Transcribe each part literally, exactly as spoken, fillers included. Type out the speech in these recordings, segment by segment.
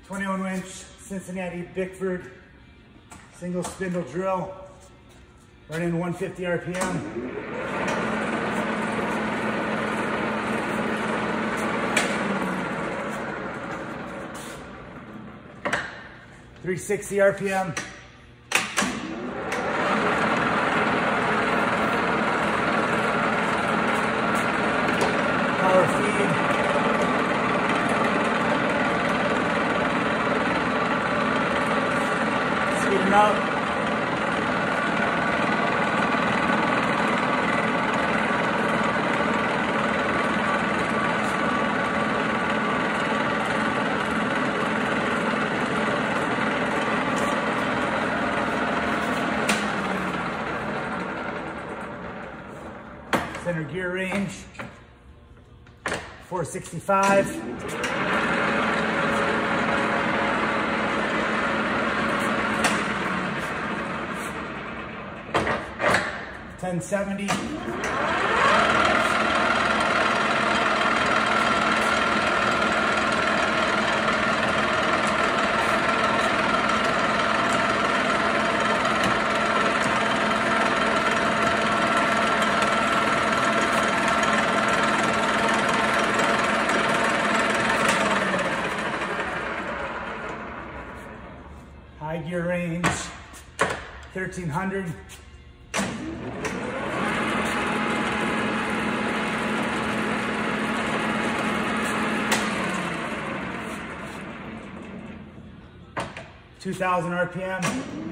twenty-one winch Cincinnati Bickford single spindle drill, running one fifty R P M. three sixty R P M. Power feed. Speeding up. Center gear range, four sixty-five. ten seventy. High gear range, thirteen hundred. two thousand R P M.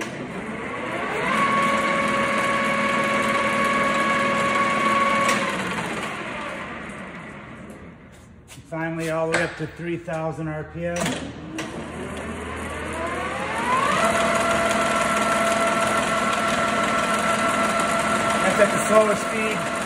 And finally, all the way up to three thousand R P M. That's at the slower speed.